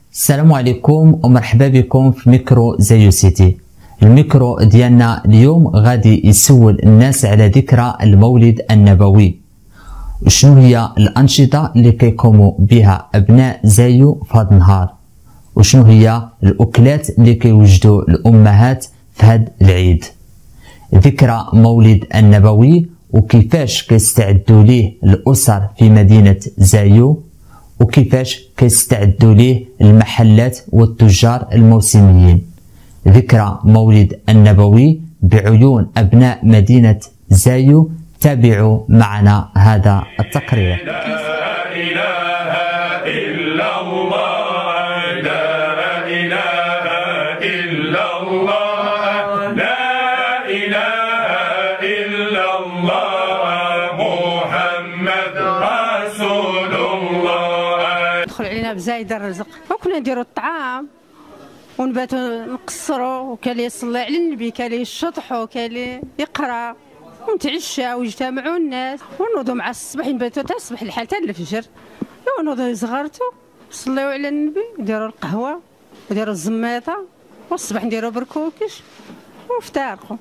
السلام عليكم ومرحبا بكم في ميكرو زايو سيتي. الميكرو ديالنا اليوم غادي يسول الناس على ذكرى المولد النبوي، وشنو هي الأنشطة اللي كيقوموا بها أبناء زايو في هذا النهار، وشنو هي الأكلات اللي كيوجدوا الأمهات في هذا العيد. ذكرى مولد النبوي وكيفاش كيستعدوا ليه الأسر في مدينة زايو، وكيفاش كيستعدوا ليه المحلات والتجار الموسميين. ذكرى مولد النبوي بعيون أبناء مدينة زايو. تابعوا معنا هذا التقرير. بزايد الرزق وكنا نديروا الطعام ونباتوا نقصروا، وكان اللي يصلي على النبي، كان اللي يشطحوا، وكان اللي يقرا ونتعشى ويجتمعوا الناس ونوضوا مع الصباح، نباتوا حتى الصباح الحال حتى الفجر، ونوضوا يزغرتوا يصليوا على النبي، نديروا القهوه نديروا الزميطه، والصباح نديروا بركوكش ونفترقوا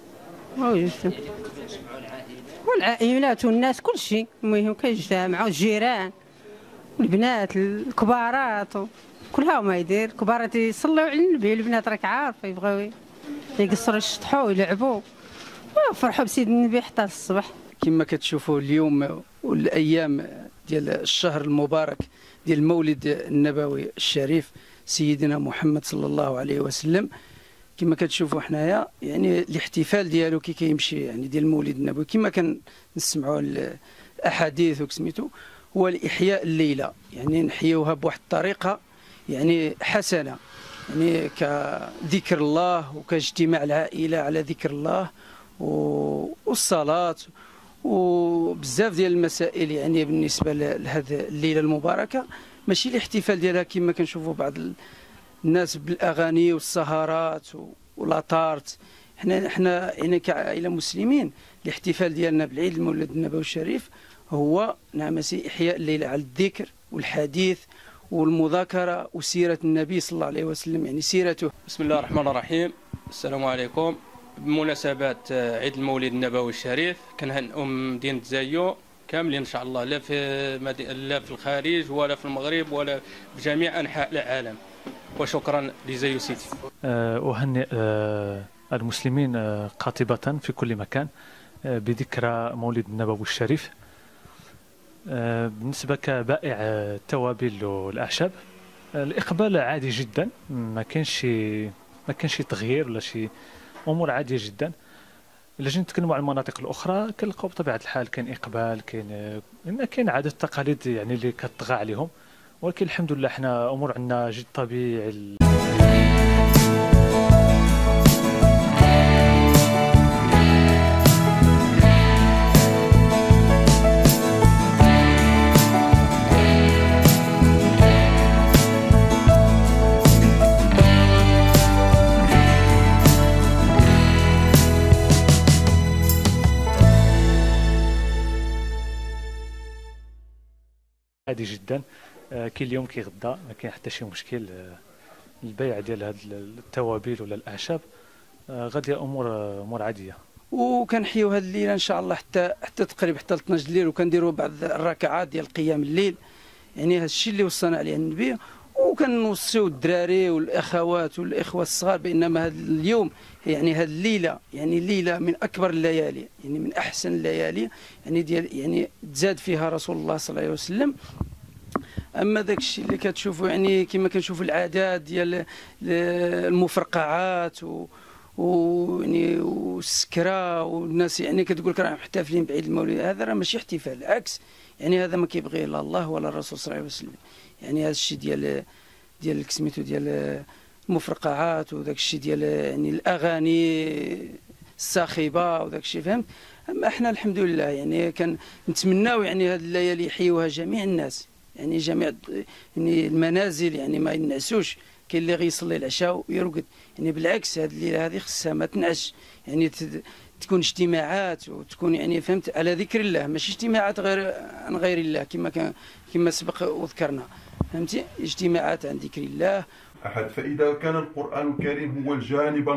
والعائلات والناس كل شيء. المهم كيجتمعوا الجيران البنات الكبارات كلها ما يدير، الكبارات يصلوا على النبي، البنات راك عارفه يبغيو يقصروا يشطحوا ويلعبوا ويفرحوا بسيد النبي حتى الصبح. كما كتشوفوا اليوم والايام ديال الشهر المبارك ديال المولد النبوي الشريف سيدنا محمد صلى الله عليه وسلم، كما كتشوفوا حنايا يعني الاحتفال ديالو كي كيمشي يعني ديال المولد النبوي كما كنسمعوا الاحاديث وكسميتو هو الإحياء الليلة، يعني نحيوها بواحد الطريقة يعني حسنة، يعني كذكر الله وكاجتماع العائلة على ذكر الله والصلاة وبزاف ديال المسائل يعني بالنسبة لهذه الليلة المباركة. ماشي الاحتفال ديالها كما كنشوفوا بعض الناس بالأغاني والسهرات ولاطارت. حنا يعني كعائلة مسلمين الاحتفال ديالنا بالعيد المولد النبوي الشريف هو نعم إحياء الليلة على الذكر والحديث والمذاكرة وسيرة النبي صلى الله عليه وسلم، يعني سيرته. بسم الله الرحمن الرحيم. السلام عليكم. بمناسبة عيد المولد النبوي الشريف كنهنئوا مدينة زايو كاملين إن شاء الله، لا في الخارج ولا في المغرب ولا في جميع أنحاء العالم. وشكرا لزايو سيتي. أهنئ المسلمين قاطبة في كل مكان بذكرى مولد النبوي الشريف. بالنسبة كبائع التوابل والأعشاب الإقبال عادي جدا، ما كانش تغيير ولا شي أمور عادية جدا. إلا جينا نتكلموا على المناطق الأخرى كنلقاو بطبيعة الحال كاين إقبال، كاين عادة التقاليد يعني اللي كتطغى عليهم، ولكن الحمد لله حنا أمور عندنا جد طبيعي. عادي جدا، كاين اليوم كي غدا ما كاين حتى شي مشكل. البيع ديال هاد التوابل ولا الاعشاب غادي امور عاديه. وكنحيو هاد الليله ان شاء الله حتى تقريبا حتى 12 الليل، وكنديروا بعض الركعات ديال قيام الليل، يعني هذا الشيء اللي وصانا عليه النبي. وكنوصيو الدراري والاخوات والاخوه الصغار بان هذا اليوم يعني هذه الليله يعني ليله من اكبر الليالي، يعني من احسن الليالي يعني ديال يعني تزاد فيها رسول الله صلى الله عليه وسلم. اما داك الشيء اللي كتشوفوا يعني كما كنشوفوا العادات ديال المفرقعات ويعني والسكره والناس يعني كتقول لك راهم محتفلين بعيد المولد، هذا راه ماشي احتفال، العكس، يعني هذا ما كيبغيه لا الله ولا الرسول صلى الله عليه وسلم. يعني هذا الشيء ديال سميتو ديال المفرقعات وداك الشيء ديال يعني الاغاني الصاخبه وداك الشيء، فهمت. اما احنا الحمد لله يعني كنتمناو يعني هذه الليالي يحيوها جميع الناس، يعني جميع يعني المنازل يعني ما ينعسوش. كاين اللي غيصلي العشاء ويرقد، يعني بالعكس هذه الليله هذه خصها ما تنعش، يعني تكون اجتماعات وتكون يعني فهمت على ذكر الله، ماشي اجتماعات غير عن غير الله كما سبق وذكرنا. فهمتي، اجتماعات عن ذكر الله. فإذا كان القرآن الكريم هو الجانب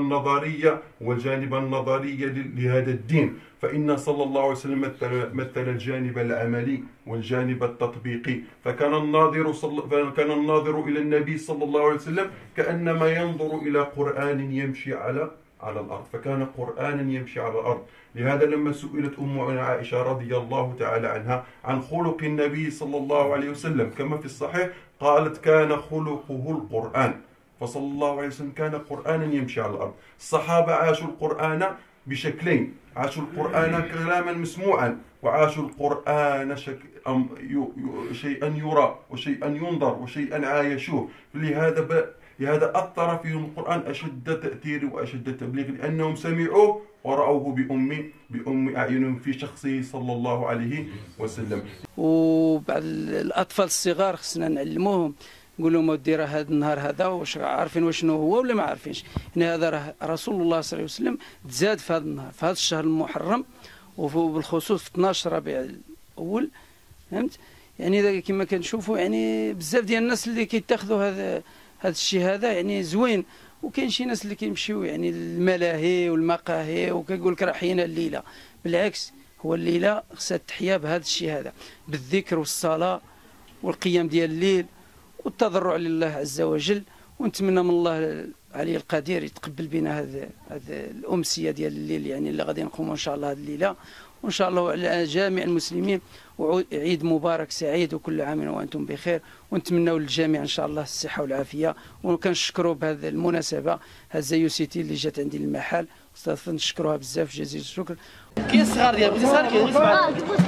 النظري لهذا الدين، فإن صلى الله عليه وسلم مثل الجانب العملي والجانب التطبيقي. فكان الناظر إلى النبي صلى الله عليه وسلم كأنما ينظر إلى قرآن يمشي على الأرض، فكان قرآنا يمشي على الأرض. لهذا لما سئلت أمنا عائشة رضي الله تعالى عنها عن خلق النبي صلى الله عليه وسلم كما في الصحيح، قالت كان خلقه القرآن. فصلى الله عليه وسلم كان قرآنا يمشي على الأرض. الصحابة عاشوا القرآن بشكلين، عاشوا القرآن كلاما مسموعا، وعاشوا القرآن شيئا يرى وشيئا ينظر وشيئا عايشوه. لهذا أثر فيهم القرآن أشد تأثير وأشد تبليغ، لأنهم سمعوه ورأوه بأم أعينهم في شخصه صلى الله عليه وسلم. وبعد الأطفال الصغار خصنا نعلموهم، نقول لهم ودي راه هذا النهار هذا واش عارفين وشنو هو ولا ما عارفينش. يعني هذا راه رسول الله صلى الله عليه وسلم تزاد في هذا النهار، في هذا الشهر المحرم، وبالخصوص في 12 ربيع الأول. فهمت؟ يعني كما كنشوفوا يعني بزاف ديال الناس اللي كيتاخذوا هذا الشيء هذا يعني زوين، وكاين شي ناس اللي كيمشيو يعني الملاهي والمقاهي وكيقول لك راه حينا الليله. بالعكس، هو الليله خصها تحيا بهذا الشيء هذا، بالذكر والصلاه والقيام ديال الليل والتضرع لله عز وجل. ونتمنى من الله العلي القدير يتقبل بنا هذه الامسيه ديال الليل يعني اللي غادي نقوموا ان شاء الله هذه الليله، وان شاء الله على جميع المسلمين. وعيد مبارك سعيد وكل عام وانتم بخير، ونتمنوا للجميع ان شاء الله الصحه والعافيه. وكنشكروا بهذه المناسبه زيو سيتي اللي جات عندي المحل، نشكروها بزاف جزيل الشكر. كي صغار ديال بني صغار كيسمع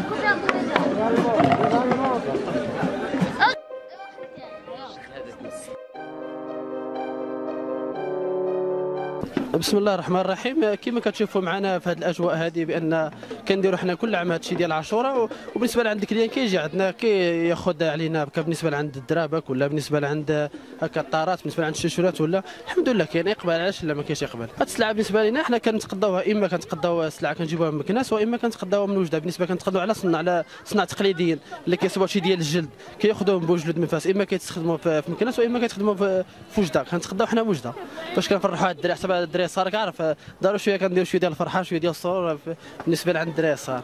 بسم الله الرحمن الرحيم. كما كتشوفوا معنا في هذه الاجواء هذه بان كنديروا حنا كل عام هذا الشيء ديال عاشوراء. وبالنسبه لعند الكليان كيجي عندنا كياخذ علينا بالنسبه لعند الدرابك ولا بالنسبه لعند هكا الطارات، بالنسبه لعند الشوشورات ولا الحمد لله كاين اقبال. علاش لا ما كاينش اقبال؟ هذه السلعه بالنسبه لنا حنا كنتقداوها، اما كنتقداو السلعه كنجيبوها من مكناس، واما كنتقداوها من وجده. بالنسبه كنتقداو على صناع تقليديين اللي كيصيبوا شي ديال الجلد كياخذوهم بوجلد من فاس، اما كيتستخدموا في مكناس واما كيتخدموا في وجده. كنتقداو حنا وجده باش كنفرحوا هاد الدراري. حسب هاد الدراري الصغار كعرف داروا شويه كنديروا شويه ديال الفرحه شويه ديال السرور بالنسبه لعند الدراري الصغار.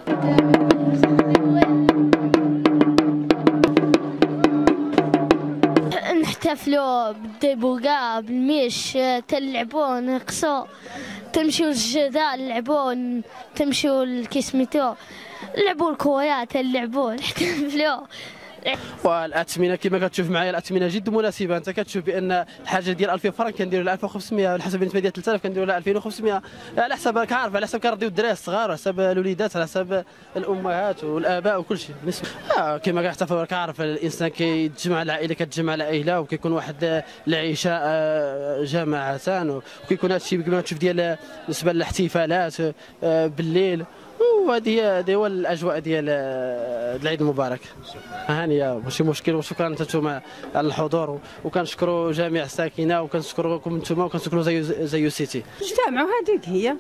نحتفلوا بالديبوكا بالميش، تلعبوا نرقصوا، تمشيو للجدال نلعبوا، تمشيو كيسميتو نلعبوا الكورة، تلعبوا نحتفلوا. والاثمنه كما كتشوف معايا الاثمنه جد مناسبه. انت كتشوف بان الحاجه ديال 2000 فرنك كنديروا لها 1500، على حسب بالنسبه ديال 3000 كنديروا لها 2500، على حسب كعارف على حسب كنرضيو الدراري الصغار، على حسب الوليدات، على حسب الامهات والاباء وكل شيء. بالنسبه كما كنحتفلوا كعارف الانسان كيتجمع، العائله كتجمع العائله وكيكون واحد العشاء جماعه، وكيكون هذا الشيء كما تشوف ديال بالنسبه للاحتفالات بالليل. وهذه هو الاجواء ديال العيد المبارك. هانيه ماشي مشكل. وشكرا انتم على الحضور، وكنشكروا جميع الساكنه، وكنشكروكم انتم، وكنشكروا زيو سيتي. اجتمعوا هذيك هي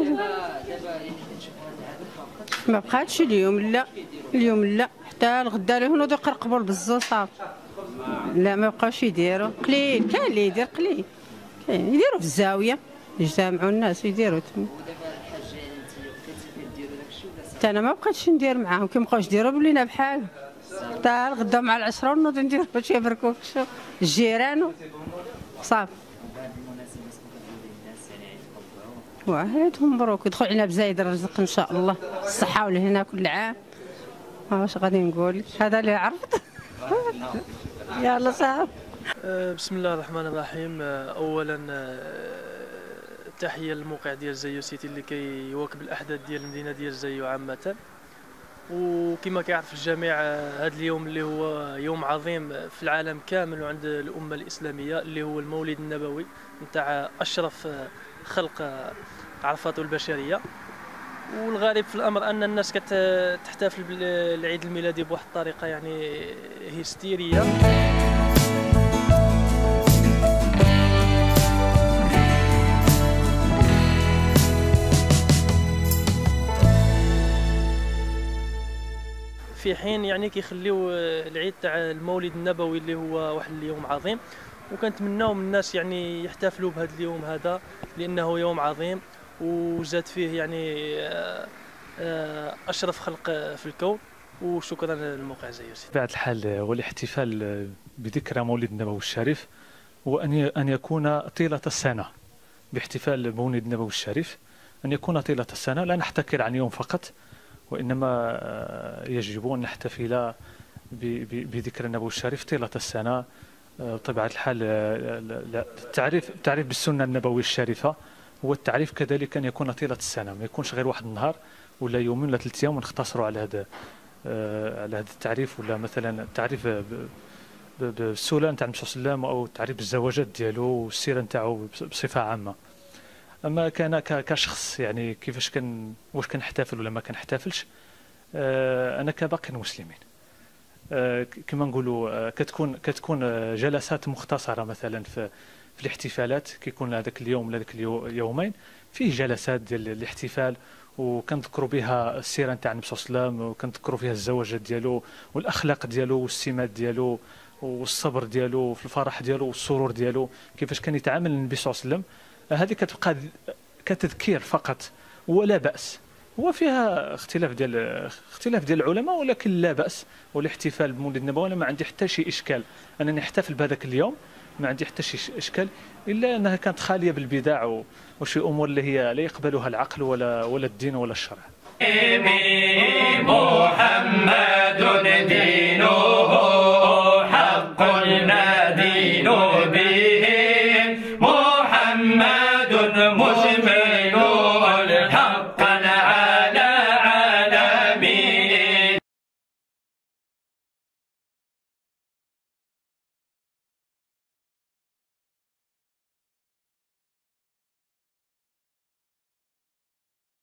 ما بقاتش اليوم لا حتى الغدا لي هنود يقرقبوا البزو صافي. لا ما بقاوش يديروا، قليل كاين اللي يدير قليل، كاين يديروا في الزاويه يجتمعوا الناس يديروا تما. انا ما بقيتش ندير معاهم كي مابقاوش يديروا ولينا بحال حتى الغدا مع العشره ونوض ندير باش يبركوا الجيران صافي. وعيدهم مبروك، يدخل علينا بزايد الرزق ان شاء الله، الصحه والهنا كل عام. واش غادي نقول هذا اللي عرفت. يلا صافي. بسم الله الرحمن الرحيم. اولا تحيه للموقع ديال زيو سيتي اللي كيواكب الاحداث ديال المدينه ديال زيو عامه. وكما كيعرف الجميع هذا اليوم اللي هو يوم عظيم في العالم كامل وعند الامه الاسلاميه، اللي هو المولد النبوي نتاع اشرف خلق عرفات البشريه. والغريب في الامر ان الناس كتحتفل بالعيد الميلادي بواحد الطريقه يعني هستيريه. في المصلحين يعني كيخليو العيد تاع المولد النبوي اللي هو واحد اليوم عظيم، وكنتمناو من الناس يعني يحتفلوا بهذا اليوم هذا لانه يوم عظيم وزاد فيه يعني اشرف خلق في الكون. وشكرا للموقع زيوسي. بطبيعة الحال والاحتفال بذكرى مولد النبوي الشريف هو أن يكون طيلة السنة، باحتفال مولد النبوي الشريف أن يكون طيلة السنة، لا نحتكر عن يوم فقط، وإنما يجب أن نحتفل بذكرى النبوي الشريف طيلة السنة. بطبيعة الحال التعريف بالسنة النبوية الشريفة هو التعريف كذلك أن يكون طيلة السنة، ما يكونش غير واحد النهار ولا يومين ولا 3 أيام ونختصروا على هذا التعريف، ولا مثلا التعريف بالسوله نتاع النبي صلى الله عليه وسلم او التعريف بالزواجات ديالو والسيره نتاعو بصفه عامه. اما كان كشخص يعني كيفاش واش كنحتفل ولا ما كنحتفلش، انا كباقي المسلمين كما نقولوا كتكون جلسات مختصره مثلا في الاحتفالات، كيكون هذاك اليوم ولا ذاك اليومين فيه جلسات ديال الاحتفال، وكنذكروا بها السيره نتاع النبي صلى الله عليه وسلم، وكنذكروا فيها الزواجات ديالو والاخلاق ديالو والسمات ديالو والصبر ديالو في الفرح ديالو والسرور ديالو، كيفاش كان يتعامل النبي صلى الله عليه وسلم. هذه كتبقى كتذكير فقط ولا باس، هو فيها اختلاف ديال العلماء، ولكن لا باس. والاحتفال بمولد النبوي انا ما عندي حتى شي اشكال انني نحتفل بهذاك اليوم، ما عندي حتى شي اشكال، الا انها كانت خاليه بالبدع وشي امور اللي هي لا يقبلها العقل ولا الدين ولا الشرع. محمد دينه حق ندين به